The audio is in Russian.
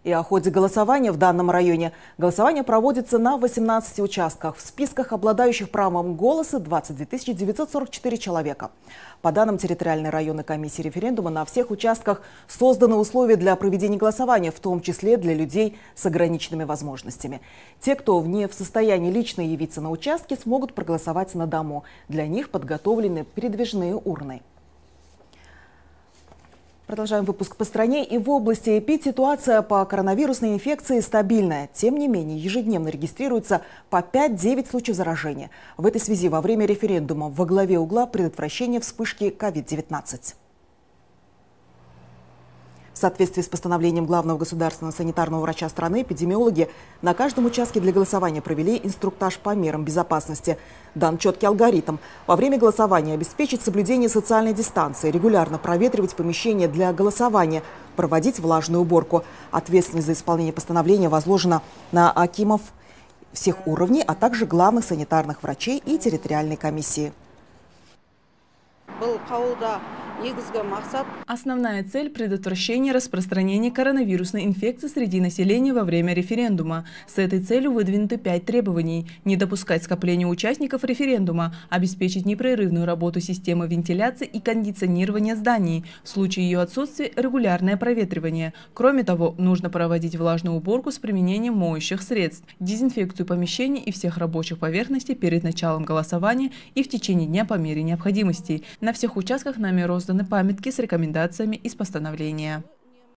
И о ходе голосования в данном районе. Голосование проводится на 18 участках. В списках обладающих правом голоса 22 944 человека. По данным территориальной районной комиссии референдума, на всех участках созданы условия для проведения голосования, в том числе для людей с ограниченными возможностями. Те, кто не в состоянии лично явиться на участке, смогут проголосовать на дому. Для них подготовлены передвижные урны. Продолжаем выпуск по стране. И в области эпидситуация по коронавирусной инфекции стабильная. Тем не менее, ежедневно регистрируется по 5-9 случаев заражения. В этой связи во время референдума во главе угла предотвращения вспышки COVID-19. В соответствии с постановлением главного государственного санитарного врача страны, эпидемиологи на каждом участке для голосования провели инструктаж по мерам безопасности. Дан четкий алгоритм. Во время голосования обеспечить соблюдение социальной дистанции, регулярно проветривать помещение для голосования, проводить влажную уборку. Ответственность за исполнение постановления возложена на акимов всех уровней, а также главных санитарных врачей и территориальной комиссии. Основная цель – предотвращение распространения коронавирусной инфекции среди населения во время референдума. С этой целью выдвинуты 5 требований. Не допускать скопления участников референдума, обеспечить непрерывную работу системы вентиляции и кондиционирования зданий. В случае ее отсутствия – регулярное проветривание. Кроме того, нужно проводить влажную уборку с применением моющих средств, дезинфекцию помещений и всех рабочих поверхностей перед началом голосования и в течение дня по мере необходимости. На всех участках нами розданы памятки с рекомендациями из постановления.